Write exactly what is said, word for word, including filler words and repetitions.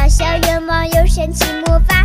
小愿望有神奇魔法。